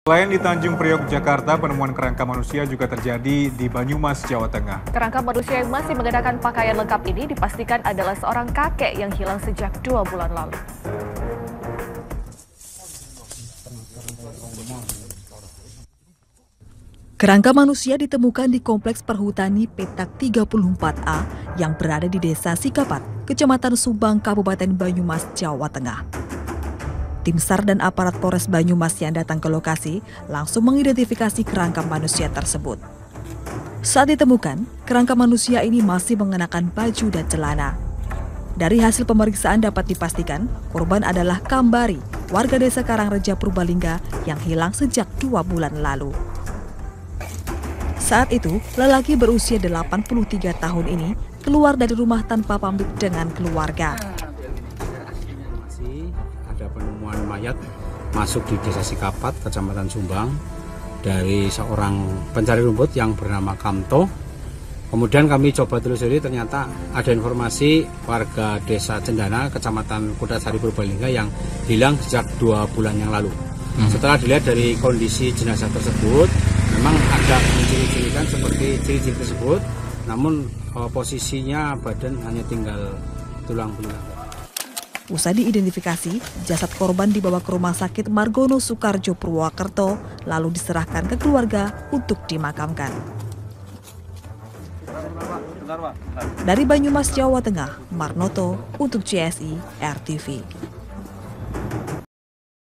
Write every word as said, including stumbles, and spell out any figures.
Selain di Tanjung Priok, Jakarta, penemuan kerangka manusia juga terjadi di Banyumas, Jawa Tengah. Kerangka manusia yang masih mengenakan pakaian lengkap ini dipastikan adalah seorang kakek yang hilang sejak dua bulan lalu. Kerangka manusia ditemukan di Kompleks Perhutani Petak tiga puluh empat A yang berada di Desa Sikapat, Kecamatan Subang, Kabupaten Banyumas, Jawa Tengah. Tim SAR dan aparat Polres Banyumas yang datang ke lokasi langsung mengidentifikasi kerangka manusia tersebut. Saat ditemukan, kerangka manusia ini masih mengenakan baju dan celana. Dari hasil pemeriksaan dapat dipastikan korban adalah Kambari, warga desa Karangreja Purbalingga yang hilang sejak dua bulan lalu. Saat itu, lelaki berusia delapan puluh tiga tahun ini keluar dari rumah tanpa pamit dengan keluarga. Masih ada penemuan mayat masuk di Desa Sikapat, Kecamatan Subang, dari seorang pencari rumput yang bernama Kamto. Kemudian kami coba telusuri, ternyata ada informasi warga Desa Cendana, Kecamatan Kutasari Purbalingga yang hilang sejak dua bulan yang lalu. Hmm. Setelah dilihat dari kondisi jenazah tersebut, memang ada ciri-cirikan seperti ciri-ciri tersebut, namun uh, posisinya badan hanya tinggal tulang belulang. Usai diidentifikasi, jasad korban dibawa ke Rumah Sakit Margono Soekarjo Purwokerto, lalu diserahkan ke keluarga untuk dimakamkan. Dari Banyumas, Jawa Tengah, Marnoto untuk C S I R T V.